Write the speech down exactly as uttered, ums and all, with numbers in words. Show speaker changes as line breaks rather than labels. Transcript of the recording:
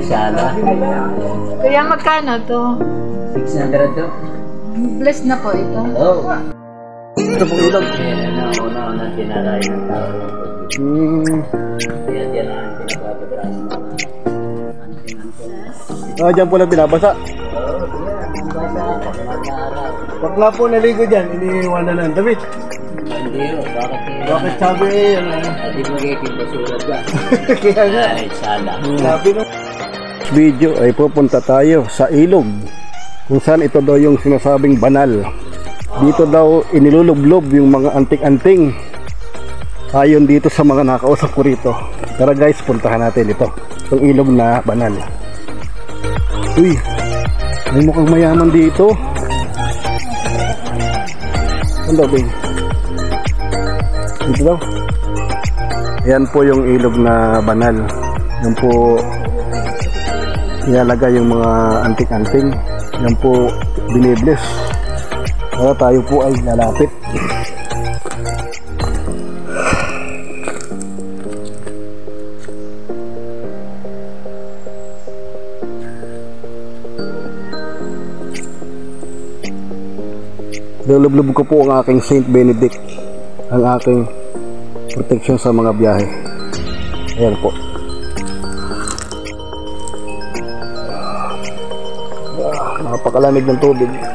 sala.
Kaya magkano to?
six hundred to.
Plus na po ito.
Oo.
Ito pong ilog.
Kaya na una-una tinarayan ng tao.
Hmm.
Kaya yan ang pinagpapadaan ng mga anting-anting.
Ah, dyan po lang binabasa.
Oo, yan. Ang basa, mag-aaral.
Pag nga po naligo dyan, iniiwanan ng damit.
Hindi o, bakit yun?
Bakit sabi eh, ano?
Hindi mo kayo pinasulat ka.
Kaya nga.
Ay, sala.
Sabi nung video ay pupunta tayo sa ilog kung saan ito daw yung sinasabing banal. Dito daw inilulublob yung mga anting-anting ayon dito sa mga nakausap ko rito. Tara guys, puntahan natin ito, itong ilog na banal. Uy, may mukhang mayaman dito. Ano daw ba yun? Dito daw. Yan po yung ilog na banal. Yan po ilalagay yung mga anting-anting. Yan po binibless. Kaya tayo po ay lalapit. Lulublob ko po ang aking Saint Benedict, ang aking protection sa mga biyahe. Ayan po. Ah, napakalamig ng tubig.